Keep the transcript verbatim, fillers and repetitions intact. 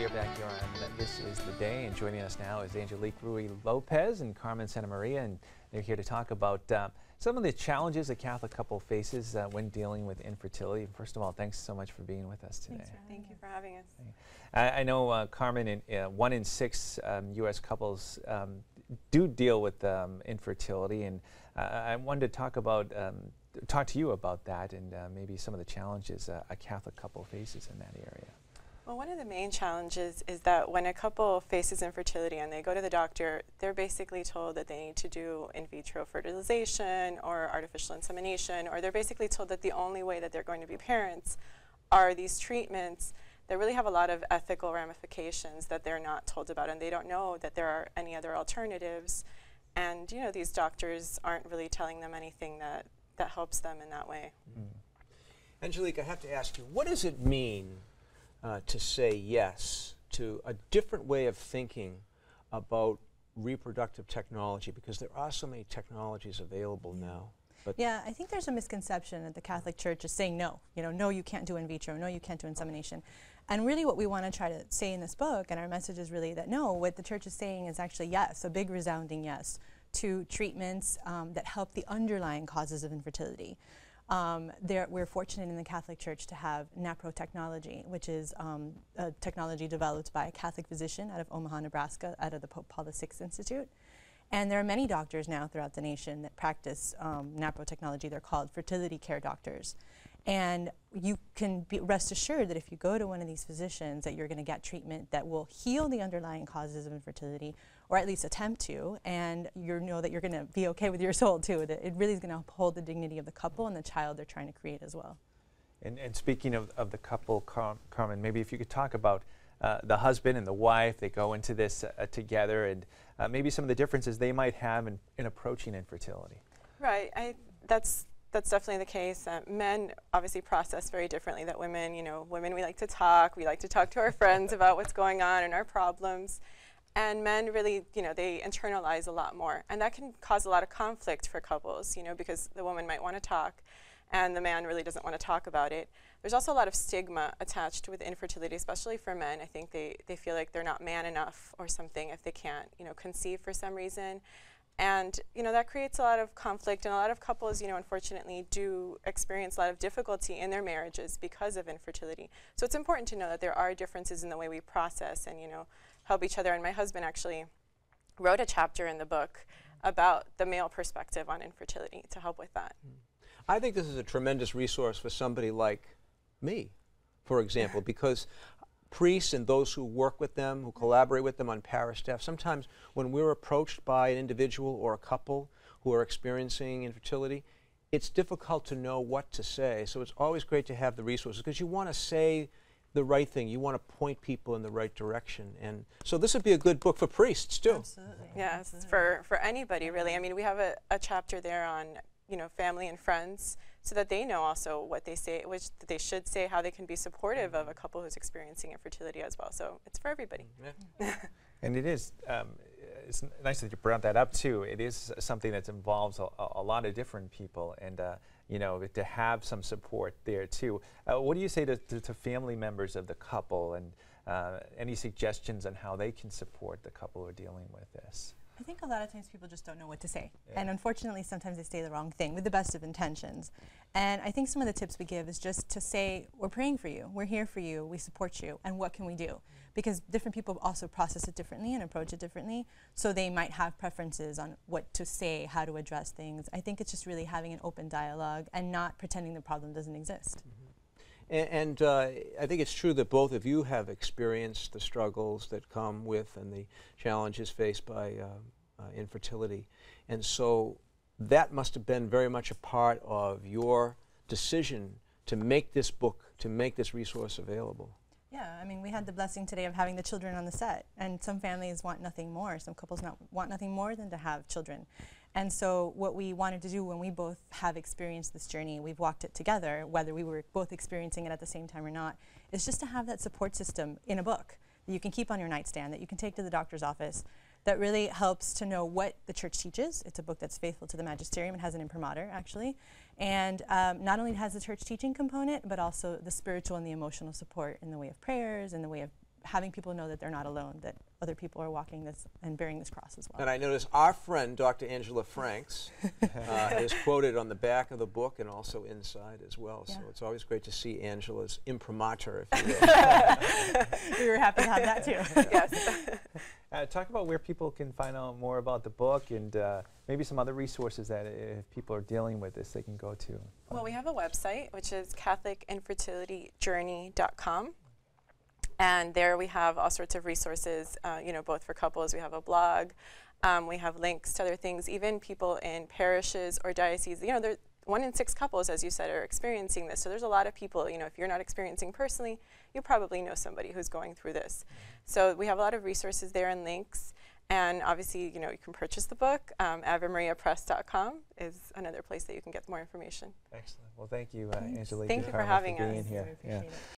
we are back here on This Is the Day, and joining us now is Angelique Ruiz Lopez and Carmen Santamaria, and they're here to talk about uh, some of the challenges a Catholic couple faces uh, when dealing with infertility. First of all, thanks so much for being with us today. Thank you for having us. I, I know, uh, Carmen, in, uh, one in six um, U S couples um, do deal with um, infertility, and uh, I wanted to talk about um, talk to you about that and uh, maybe some of the challenges uh, a Catholic couple faces in that area. Well, one of the main challenges is that when a couple faces infertility and they go to the doctor, they're basically told that they need to do in vitro fertilization or artificial insemination, or they're basically told that the only way that they're going to be parents are these treatments that really have a lot of ethical ramifications that they're not told about, and they don't know that there are any other alternatives. And, you know, these doctors aren't really telling them anything that, that helps them in that way. Mm. Angelique, I have to ask you, what does it mean Uh, to say yes to a different way of thinking about reproductive technology, because there are so many technologies available now? But yeah, I think there's a misconception that the Catholic Church is saying no. You know, no, you can't do in vitro, no, you can't do insemination. And really what we want to try to say in this book, and our message is really that no, what the Church is saying is actually yes, a big resounding yes, to treatments um, that help the underlying causes of infertility. Um, there, we're fortunate in the Catholic Church to have NAPRO technology, which is um, a technology developed by a Catholic physician out of Omaha, Nebraska, out of the Pope Paul the Sixth Institute. And there are many doctors now throughout the nation that practice um, NAPRO technology. They're called fertility care doctors. And you can be rest assured that if you go to one of these physicians that you're going to get treatment that will heal the underlying causes of infertility, or at least attempt to, and you know that you're going to be okay with your soul too, that it really is going to uphold the dignity of the couple and the child they're trying to create as well. And, and speaking of, of the couple, Car Carmen, maybe if you could talk about uh, the husband and the wife, they go into this uh, together, and uh, maybe some of the differences they might have in, in approaching infertility. Right. I, that's That's definitely the case. Uh, men obviously process very differently that women, you know, women, we like to talk, we like to talk to our friends about what's going on and our problems. And men really, you know, they internalize a lot more. And that can cause a lot of conflict for couples, you know, because the woman might want to talk and the man really doesn't want to talk about it. There's also a lot of stigma attached with infertility, especially for men. I think they, they feel like they're not man enough or something if they can't, you know, conceive for some reason. And, you know, that creates a lot of conflict, and a lot of couples, you know, unfortunately do experience a lot of difficulty in their marriages because of infertility. So it's important to know that there are differences in the way we process and, you know, help each other. And my husband actually wrote a chapter in the book about the male perspective on infertility to help with that. I think this is a tremendous resource for somebody like me, for example, because priests and those who work with them, who collaborate with them on parish staff, sometimes when we're approached by an individual or a couple who are experiencing infertility, it's difficult to know what to say. So it's always great to have the resources, because you want to say the right thing. You want to point people in the right direction. And so this would be a good book for priests, too. Absolutely. Yes, Absolutely. for, for anybody, really. I mean, we have a, a chapter there on, you know, family and friends, so that they know also what they say, which they should say, how they can be supportive of a couple who's experiencing infertility as well. So it's for everybody. Yeah. And it is, um, it's nice that you brought that up too. It is something that involves a, a lot of different people, and uh, you know, to have some support there too. Uh, what do you say to, to, to family members of the couple, and uh, any suggestions on how they can support the couple who are dealing with this? I think a lot of times people just don't know what to say. Yeah. And unfortunately, sometimes they say the wrong thing with the best of intentions. And I think some of the tips we give is just to say, we're praying for you, we're here for you, we support you, and what can we do? Because different people also process it differently and approach it differently, so they might have preferences on what to say, how to address things. I think it's just really having an open dialogue and not pretending the problem doesn't exist. Mm-hmm. And, and uh, I think it's true that both of you have experienced the struggles that come with and the challenges faced by uh, uh, infertility. And so that must have been very much a part of your decision to make this book, to make this resource available. Yeah, I mean, we had the blessing today of having the children on the set, and some families want nothing more. Some couples not want nothing more than to have children. And so what we wanted to do when we both have experienced this journey, we've walked it together, whether we were both experiencing it at the same time or not, is just to have that support system in a book that you can keep on your nightstand, that you can take to the doctor's office, that really helps to know what the church teaches. It's a book that's faithful to the magisterium. It has an imprimatur, actually. And um, not only has the church teaching component, but also the spiritual and the emotional support in the way of prayers, in the way of having people know that they're not alone, that other people are walking this and bearing this cross as well. And I notice our friend, Doctor Angela Franks, uh, is quoted on the back of the book and also inside as well. Yeah. So it's always great to see Angela's imprimatur, if you will. We were happy to have that too. Yes. Uh, talk about where people can find out more about the book and uh, maybe some other resources that if people are dealing with this, they can go to. Well, we have a website, which is catholic infertility journey dot com. And there we have all sorts of resources, uh, you know, both for couples. We have a blog. Um, we have links to other things. Even people in parishes or dioceses, you know, there, one in six couples, as you said, are experiencing this. So there's a lot of people, you know, if you're not experiencing personally, you probably know somebody who's going through this. So we have a lot of resources there and links. And obviously, you know, you can purchase the book. Um, ave maria press dot com is another place that you can get more information. Excellent. Well, thank you, uh, Thanks. Angelique. Thank you for Carmel, having for being us. here. We appreciate it.